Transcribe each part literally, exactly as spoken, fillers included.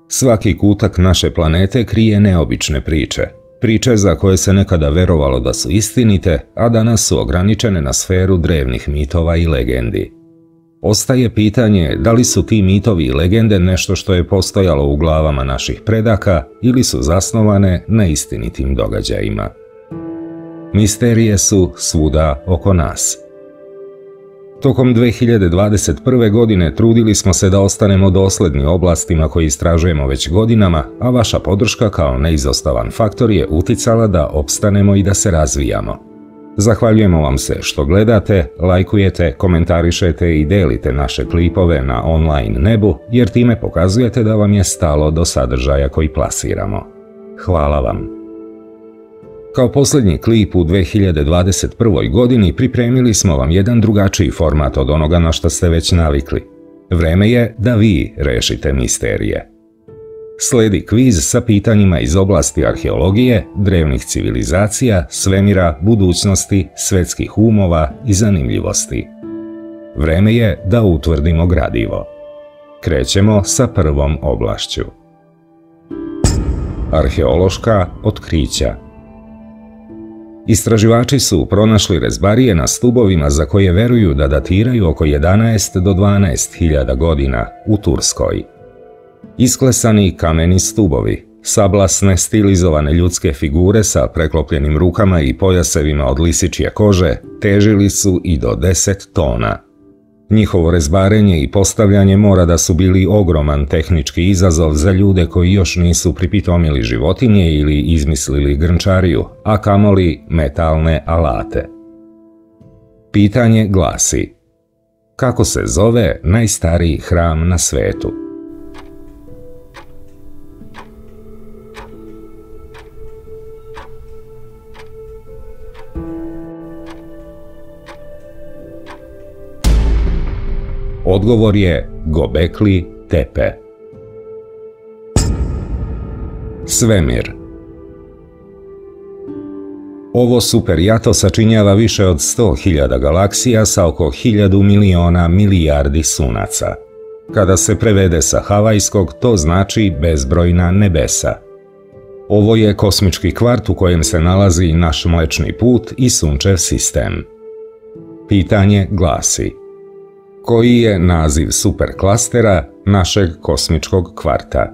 Svaki kutak naše planete krije neobične priče. Priče za koje se nekada verovalo da su istinite, a danas su ograničene na sferu drevnih mitova i legendi. Ostaje pitanje da li su ti mitovi i legende nešto što je postojalo u glavama naših predaka ili su zasnovane na istinitim događajima. Misterije su svuda oko nas. Tokom dve hiljade dvadeset prve. godine trudili smo se da ostanemo dosledni oblastima koje istražujemo već godinama, a vaša podrška kao neizostavan faktor je uticala da opstanemo i da se razvijamo. Zahvaljujemo vam se što gledate, lajkujete, komentarišete i delite naše klipove na online nebu, jer time pokazujete da vam je stalo do sadržaja koji plasiramo. Hvala vam. Kao posljednji klip u dve hiljade dvadeset prvoj. godini pripremili smo vam jedan drugačiji format od onoga na što ste već navikli. Vreme je da vi rešite misterije. Sledi kviz sa pitanjima iz oblasti arheologije, drevnih civilizacija, svemira, budućnosti, svetskih umova i zanimljivosti. Vreme je da utvrdimo gradivo. Krećemo sa prvom oblašću. Arheološka otkrića. Istraživači su pronašli rezbarije na stubovima za koje veruju da datiraju oko jedanaest do dvanaest hiljada godina u Turskoj. Isklesani kameni stubovi, sablasne stilizovane ljudske figure sa preklopljenim rukama i pojasevima od lisičje kože težili su i do deset tona. Njihovo rezbarenje i postavljanje mora da su bili ogroman tehnički izazov za ljude koji još nisu pripitomili životinje ili izmislili grnčariju, a kamoli metalne alate. Pitanje glasi: kako se zove najstariji hram na svetu? Odgovor je Gobekli Tepe. Svemir. Ovo superjato sačinjava više od sto hiljada galaksija sa oko hiljadu miliona milijardi sunaca. Kada se prevede sa havajskog, to znači bezbrojna nebesa. Ovo je kosmički kvart u kojem se nalazi naš Mlečni put i Sunčev sistem. Pitanje glasi: koji je naziv superklastera našeg kosmičkog kvarta?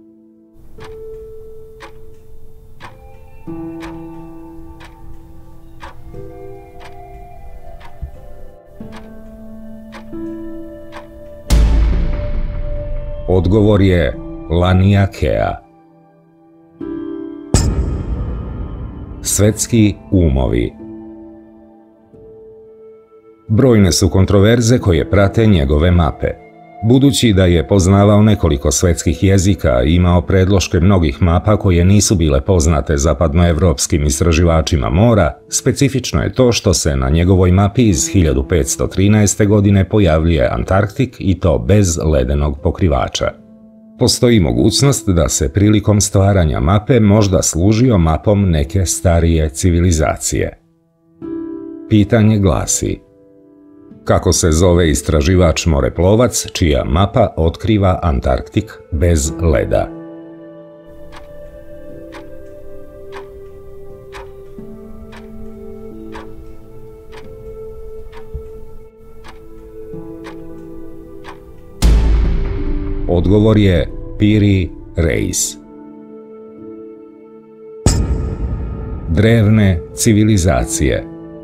Odgovor je Laniakea. Svetski umovi. Brojne su kontroverze koje prate njegove mape. Budući da je poznavao nekoliko svetskih jezika i imao predloške mnogih mapa koje nisu bile poznate zapadnoevropskim istraživačima mora, specifično je to što se na njegovoj mapi iz hiljadu petsto trinaeste. godine pojavljuje Antarktik i to bez ledenog pokrivača. Postoji mogućnost da se prilikom stvaranja mape možda služio mapom neke starije civilizacije. Pitanje glasi: kako se zove istraživač moreplovac čija mapa otkriva Antarktik bez leda? Odgovor je Piri Reis. Drevne civilizacije.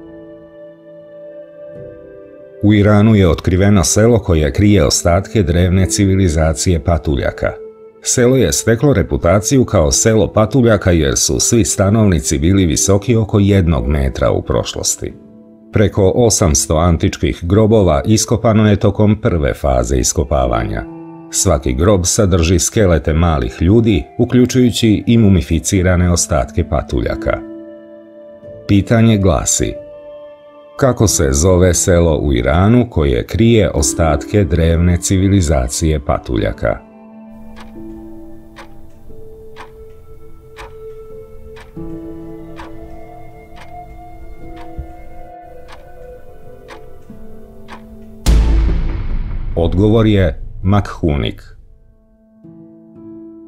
U Iranu je otkriveno selo koje krije ostatke drevne civilizacije patuljaka. Selo je steklo reputaciju kao selo patuljaka jer su svi stanovnici bili visoki oko jednog metra u prošlosti. Preko osamsto antičkih grobova iskopano je tokom prve faze iskopavanja. Svaki grob sadrži skelete malih ljudi, uključujući i mumificirane ostatke patuljaka. Pitanje glasi: kako se zove selo u Iranu koje krije ostatke drevne civilizacije patuljaka? Odgovor je Makhunik.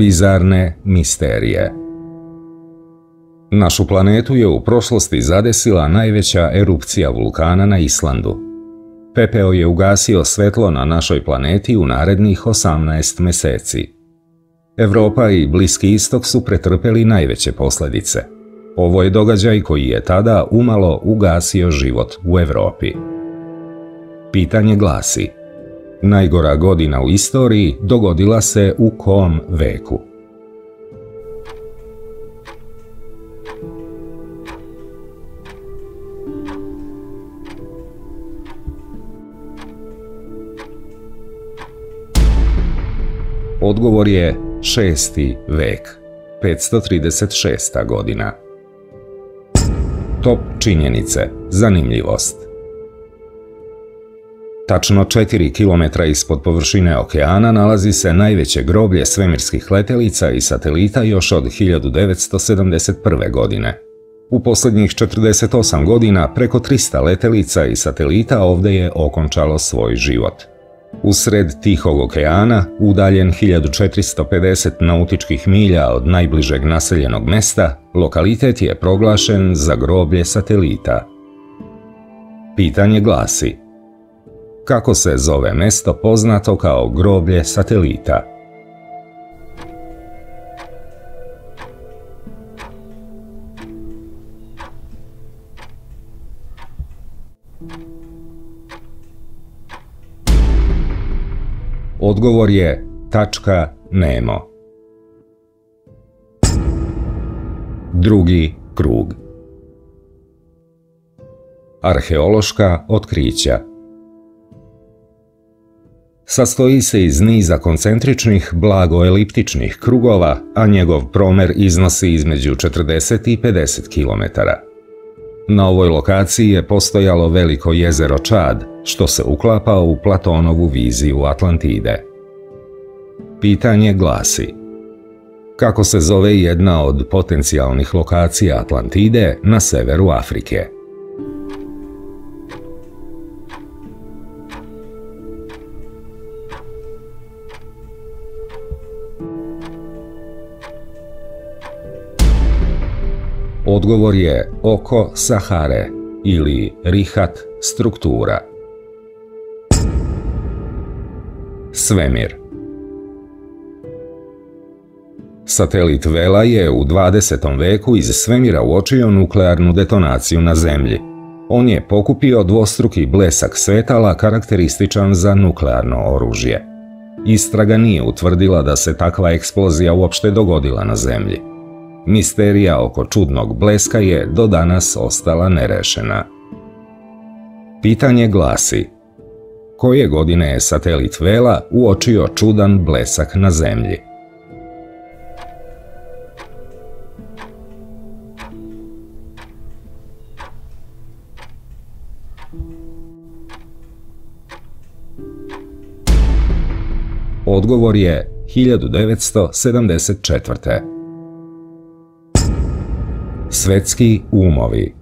Bizarne misterije. Našu planetu je u prošlosti zadesila najveća erupcija vulkana na Islandu. Pepeo je ugasio svetlo na našoj planeti u narednih osamnaest meseci. Evropa i Bliski istok su pretrpeli najveće posljedice. Ovo je događaj koji je tada umalo ugasio život u Evropi. Pitanje glasi: najgora godina u istoriji dogodila se u kom veku? Odgovor je šesti vek, petsto trideset šesta godina. Top činjenice, zanimljivost. Tačno četiri kilometra ispod površine okeana nalazi se najveće groblje svemirskih letelica i satelita još od hiljadu devetsto sedamdeset prve. godine. U posljednjih četrdeset osam godina preko trista letelica i satelita ovdje je okončalo svoj život. Usred Tihog okeana, udaljen hiljadu četiristo pedeset nautičkih milja od najbližeg naseljenog mesta, lokalitet je proglašen za groblje satelita. Pitanje glasi: kako se zove mesto poznato kao groblje satelita? Odgovor je tačka Nemo. Drugi krug. Arheološka otkrića. Sastoji se iz niza koncentričnih blagoeliptičnih krugova, a njegov promer iznosi između četrdeset i pedeset kilometara. Na ovoj lokaciji je postojalo veliko jezero Čad, što se uklapa u Platonovu viziju Atlantide. Pitanje glasi: kako se zove jedna od potencijalnih lokacija Atlantide na severu Afrike? Odgovor je oko Sahare ili Rihat struktura. Svemir. Satelit Vela je u dvadesetom veku iz svemira uočio nuklearnu detonaciju na Zemlji. On je pokupio dvostruki blesak svetala karakterističan za nuklearno oružje. Istraga nije utvrdila da se takva eksplozija uopšte dogodila na Zemlji. Misterija oko čudnog bleska je do danas ostala nerešena. Pitanje glasi: koje godine je satelit Vela uočio čudan blesak na Zemlji? Odgovor je hiljadu devetsto sedamdeset četvrte. Svetski umovi.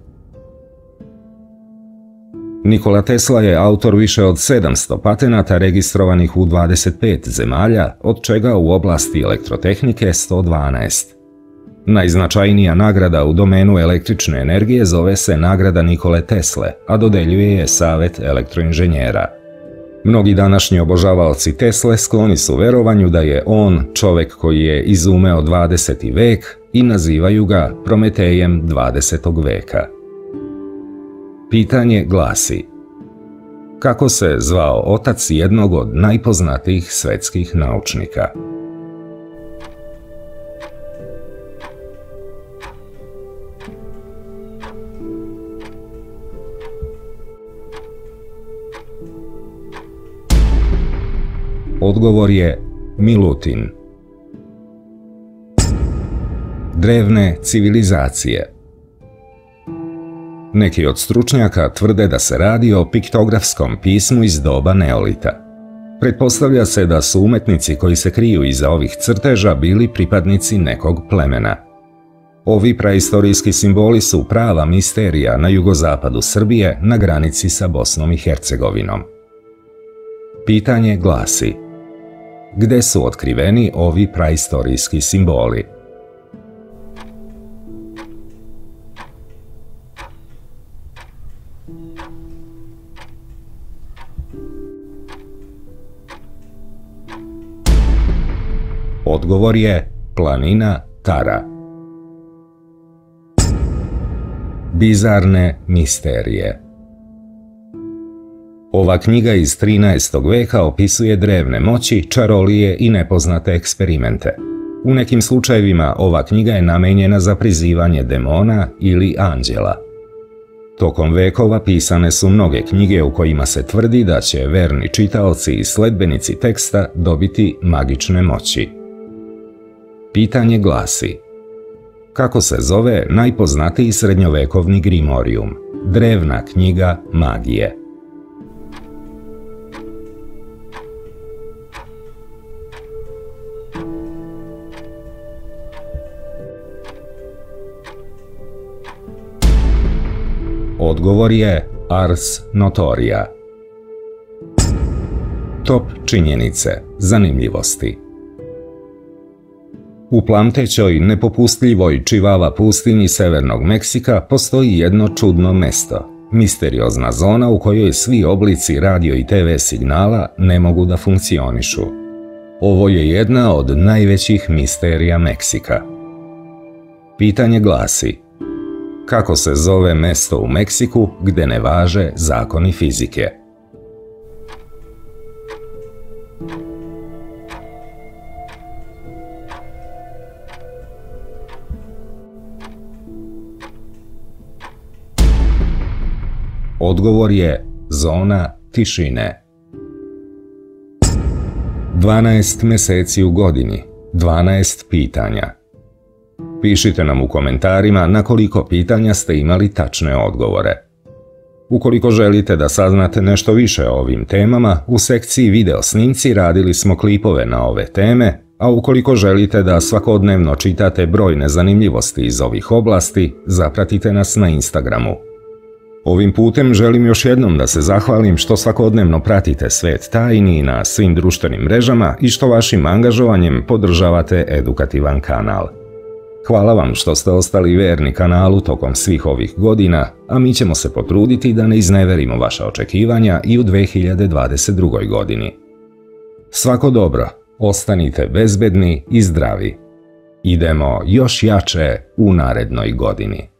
Nikola Tesla je autor više od sedamsto patenata registrovanih u dvadeset pet zemalja, od čega u oblasti elektrotehnike sto dvanaest. Najznačajnija nagrada u domenu električne energije zove se nagrada Nikole Tesle, a dodeljuje je Savet elektroinženjera. Mnogi današnji obožavaoci Tesle skloni su verovanju da je on čovjek koji je izumeo dvadeseti vek i nazivaju ga Prometejem dvadesetog veka. Pitanje glasi: kako se zvao otac jednog od najpoznatijih svetskih naučnika? Odgovor je Milutin. Drevne civilizacije. Neki od stručnjaka tvrde da se radi o piktografskom pismu iz doba neolita. Pretpostavlja se da su umetnici koji se kriju iza ovih crteža bili pripadnici nekog plemena. Ovi praistorijski simboli su prava misterija na jugozapadu Srbije na granici sa Bosnom i Hercegovinom. Pitanje glasi: gde su otkriveni ovi praistorijski simboli. Odgovor je planina Tara. Bizarne misterije. Ova knjiga iz trinaestog veka opisuje drevne moći, čarolije i nepoznate eksperimente. U nekim slučajevima ova knjiga je namenjena za prizivanje demona ili anđela. Tokom vekova pisane su mnoge knjige u kojima se tvrdi da će verni čitaoci i sledbenici teksta dobiti magične moći. Pitanje glasi: kako se zove najpoznatiji srednjovekovni grimorijum, drevna knjiga magije? Odgovor je Ars Notoria. Top činjenice, zanimljivosti. U plamtećoj, nepopustljivoj Čivava pustinji severnog Meksika postoji jedno čudno mesto, misteriozna zona u kojoj svi oblici radio i te ve signala ne mogu da funkcionišu. Ovo je jedna od najvećih misterija Meksika. Pitanje glasi: kako se zove mesto u Meksiku gde ne važe zakoni fizike? Odgovor je zona tišine. dvanaest meseci u godini, dvanaest pitanja. Pišite nam u komentarima na koliko pitanja ste imali tačne odgovore. Ukoliko želite da saznate nešto više o ovim temama, u sekciji video snimci radili smo klipove na ove teme, a ukoliko želite da svakodnevno čitate brojne zanimljivosti iz ovih oblasti, zapratite nas na Instagramu. Ovim putem želim još jednom da se zahvalim što svakodnevno pratite Svet tajni na svim društvenim mrežama i što vašim angažovanjem podržavate edukativan kanal. Hvala vam što ste ostali verni kanalu tokom svih ovih godina, a mi ćemo se potruditi da ne izneverimo vaša očekivanja i u dve hiljade dvadeset drugoj. godini. Svako dobro, ostanite bezbedni i zdravi. Idemo još jače u narednoj godini.